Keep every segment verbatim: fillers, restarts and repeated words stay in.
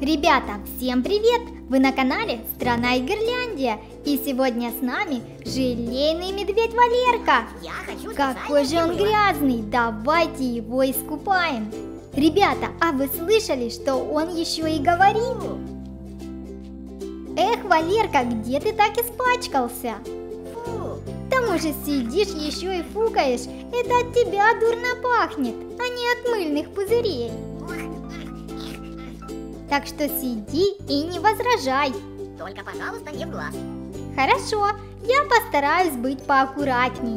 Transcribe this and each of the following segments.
Ребята, всем привет! Вы на канале Страна Игрляндия, и сегодня с нами желейный медведь Валерка. Я хочу Какой же он грязный, давайте его искупаем. Ребята, а вы слышали, что он еще и говорит? Эх, Валерка, где ты так испачкался? Фу. К тому же сидишь еще и фукаешь, это от тебя дурно пахнет, а не от мыльных пузырей. Так что сиди и не возражай. Только, пожалуйста, не в глаз. Хорошо, я постараюсь быть поаккуратней.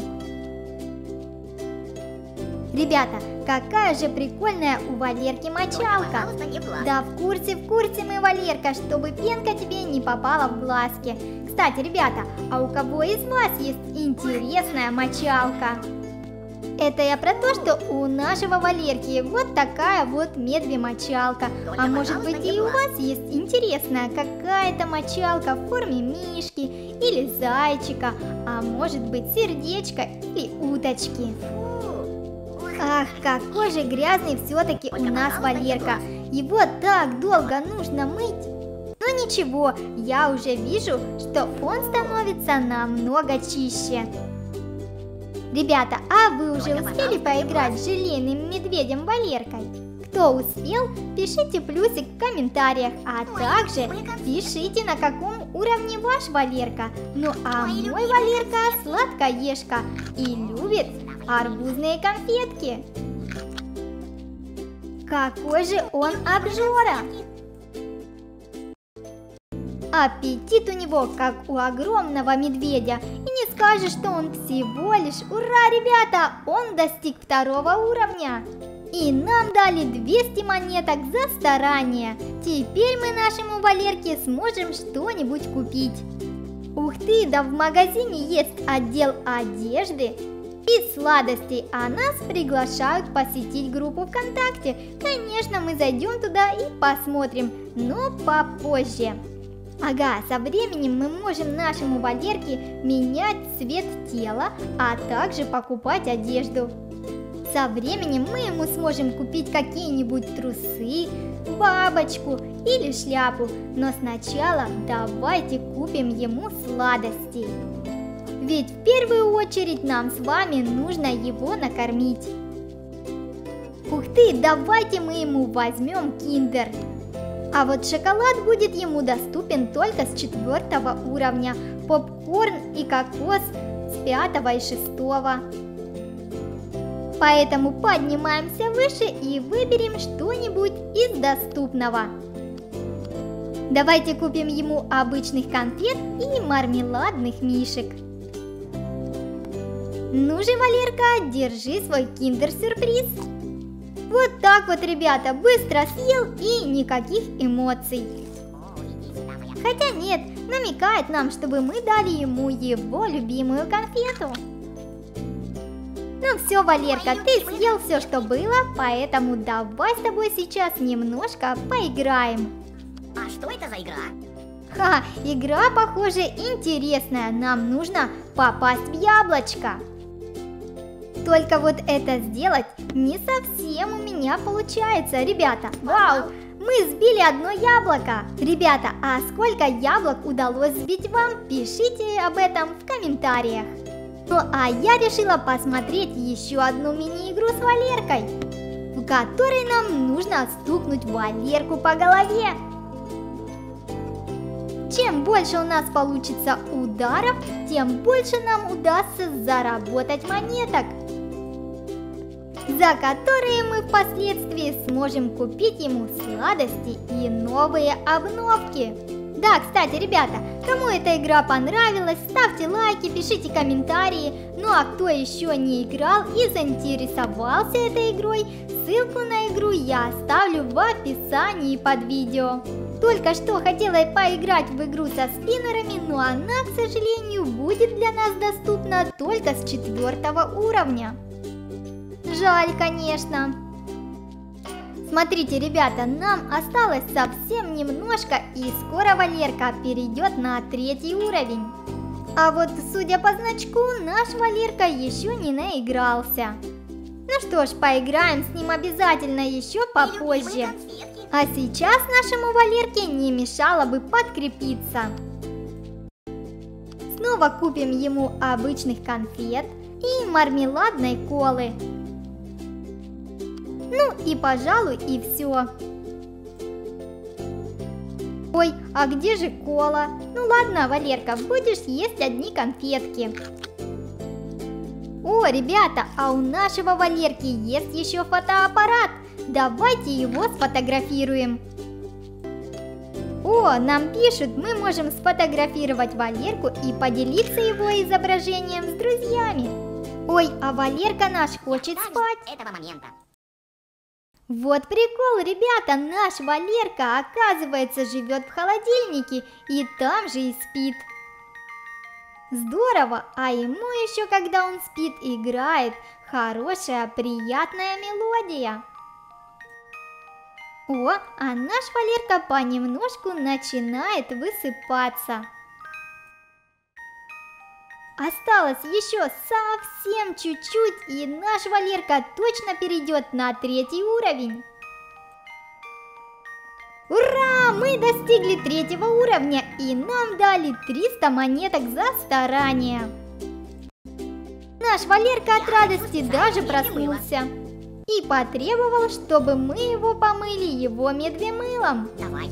Ребята, какая же прикольная у Валерки Только, мочалка. пожалуйста, не в глаз. Да в курсе, в курсе мы, Валерка, чтобы пенка тебе не попала в глазки. Кстати, ребята, а у кого из вас есть интересная мочалка? Это я про то, что у нашего Валерки вот такая вот медве-мочалка. Только, А может быть пожалуйста, не и у в глаз. вас есть интересная какая-то мочалка в форме мишки или зайчика, а может быть сердечко или уточки. Фу. Ах, какой же грязный все-таки у Только, нас пожалуйста, не в Валерка. Его так долго нужно мыть. Но ничего, я уже вижу, что он становится намного чище. Ребята, а вы уже Только, успели пожалуйста, не поиграть с желейным медведем Валеркой? Кто успел, пишите плюсик в комментариях, а Ой, также любимые конфеты. пишите, на каком уровне ваш Валерка. Ну а Ой, мой любимые Валерка сладкоежка и любит арбузные конфетки. Какой же он обжора! Аппетит у него, как у огромного медведя. И не скажешь, что он всего лишь... Ура, ребята! Он достиг второго уровня. И нам дали двести монеток за старание. Теперь мы нашему Валерке сможем что-нибудь купить. Ух ты, да в магазине есть отдел одежды и сладостей, а нас приглашают посетить группу ВКонтакте. Конечно, мы зайдем туда и посмотрим, но попозже. Ага, со временем мы можем нашему Валерке менять цвет тела, а также покупать одежду. Со временем мы ему сможем купить какие-нибудь трусы, бабочку или шляпу, но сначала давайте купим ему сладостей. Ведь в первую очередь нам с вами нужно его накормить. Ух ты, давайте мы ему возьмем киндер. А вот шоколад будет ему доступен только с четвертого уровня, попкорн и кокос с пятого и шестого. Поэтому поднимаемся выше и выберем что-нибудь из доступного. Давайте купим ему обычных конфет и мармеладных мишек. Ну же, Валерка, держи свой киндер-сюрприз. Вот так вот, ребята, быстро съел и никаких эмоций. О, иди сюда, моя. Хотя нет, намекает нам, чтобы мы дали ему его любимую конфету. Ну все, Валерка, ты съел все, что было, поэтому давай с тобой сейчас немножко поиграем. А что это за игра? Ха, игра, похоже, интересная, нам нужно попасть в яблочко. Только вот это сделать не совсем у меня получается, ребята. Вау, мы сбили одно яблоко. Ребята, а сколько яблок удалось сбить вам, пишите об этом в комментариях. Ну а я решила посмотреть еще одну мини-игру с Валеркой, в которой нам нужно стукнуть Валерку по голове. Чем больше у нас получится ударов, тем больше нам удастся заработать монеток, за которые мы впоследствии сможем купить ему сладости и новые обновки. Да, кстати, ребята, кому эта игра понравилась, ставьте лайки, пишите комментарии. Ну а кто еще не играл и заинтересовался этой игрой, ссылку на игру я оставлю в описании под видео. Только что хотела поиграть в игру со спиннерами, но она, к сожалению, будет для нас доступна только с четвертого уровня. Жаль, конечно. Смотрите, ребята, нам осталось совсем немножко, и скоро Валерка перейдет на третий уровень. А вот, судя по значку, наш Валерка еще не наигрался. Ну что ж, поиграем с ним обязательно еще попозже. А сейчас нашему Валерке не мешало бы подкрепиться. Снова купим ему обычных конфет и мармеладной колы. Ну и, пожалуй, и все. Ой, а где же кола? Ну ладно, Валерка, будешь есть одни конфетки. О, ребята, а у нашего Валерки есть еще фотоаппарат. Давайте его сфотографируем. О, нам пишут, мы можем сфотографировать Валерку и поделиться его изображением с друзьями. Ой, а Валерка наш хочет спать. Этого момента. Вот прикол, ребята, наш Валерка, оказывается, живет в холодильнике и там же и спит. Здорово, а ему еще, когда он спит, играет хорошая, приятная мелодия. О, а наш Валерка понемножку начинает высыпаться. Осталось еще совсем чуть-чуть, и наш Валерка точно перейдет на третий уровень. Ура! Мы достигли третьего уровня, и нам дали триста монеток за старание. Наш Валерка от радости даже проснулся и потребовал, чтобы мы его помыли его медвемылом. Давай.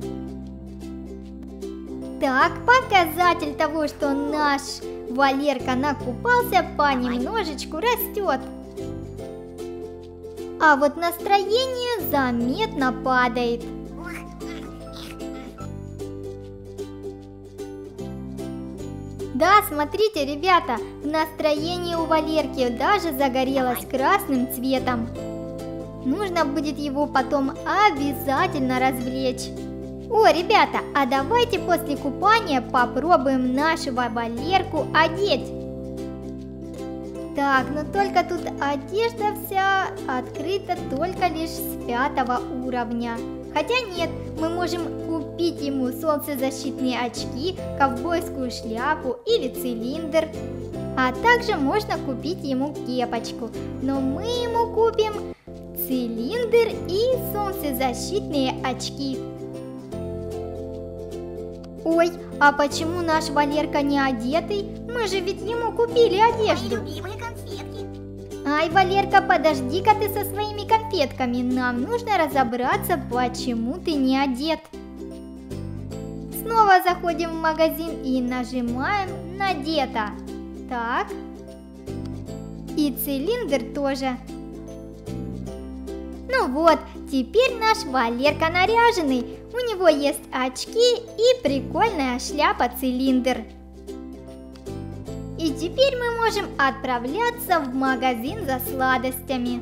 Так, показатель того, что наш Валерка накупался, понемножечку растет. А вот настроение заметно падает. Да, смотрите, ребята, настроение у Валерки даже загорелось красным цветом. Нужно будет его потом обязательно развлечь. О, ребята, а давайте после купания попробуем нашего Валерку одеть. Так, но только тут одежда вся открыта только лишь с пятого уровня. Хотя нет, мы можем купить ему солнцезащитные очки, ковбойскую шляпу или цилиндр. А также можно купить ему кепочку. Но мы ему купим цилиндр и солнцезащитные очки. Ой, а почему наш Валерка не одетый? Мы же ведь ему купили одежду. Мои любимые конфетки. Ай, Валерка, подожди-ка ты со своими конфетками. Нам нужно разобраться, почему ты не одет. Снова заходим в магазин и нажимаем «Надето». Так. И цилиндр тоже. Ну вот, теперь наш Валерка наряженный. У него есть очки и прикольная шляпа-цилиндр. И теперь мы можем отправляться в магазин за сладостями.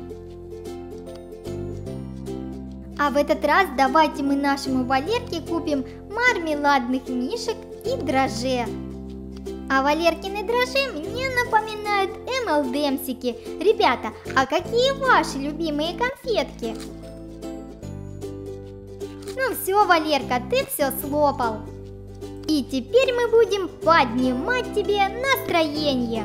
А в этот раз давайте мы нашему Валерке купим мармеладных мишек и дрожжи. А Валеркины дрожжи мне напоминают эм энд эмсики. Ребята, а какие ваши любимые конфетки? Ну все, Валерка, ты все слопал. И теперь мы будем поднимать тебе настроение.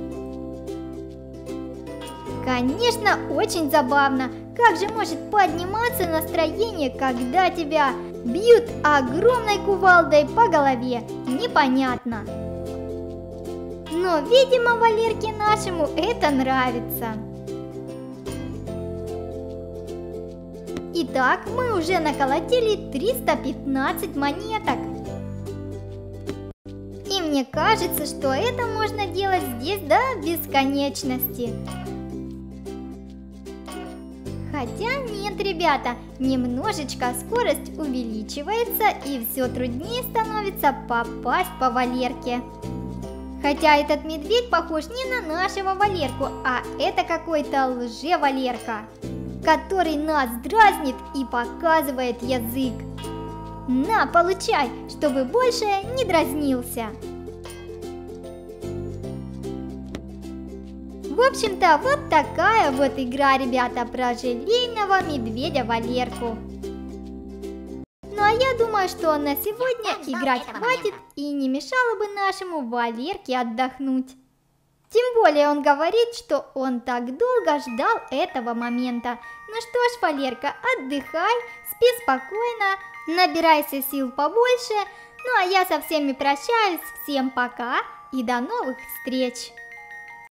Конечно, очень забавно. Как же может подниматься настроение, когда тебя бьют огромной кувалдой по голове? Непонятно. Но, видимо, Валерке нашему это нравится. Итак, мы уже наколотили триста пятнадцать монеток. И мне кажется, что это можно делать здесь до бесконечности. Хотя нет, ребята, немножечко скорость увеличивается и все труднее становится попасть по Валерке. Хотя этот медведь похож не на нашего Валерку, а это какой-то лже-Валерка, который нас дразнит и показывает язык. На, получай, чтобы больше не дразнился. В общем-то, вот такая вот игра, ребята, про желейного медведя Валерку. Ну а я думаю, что на сегодня играть хватит и не мешало бы нашему Валерке отдохнуть. Тем более он говорит, что он так долго ждал этого момента. Ну что ж, Валерка, отдыхай, спи спокойно, набирайся сил побольше. Ну а я со всеми прощаюсь, всем пока и до новых встреч!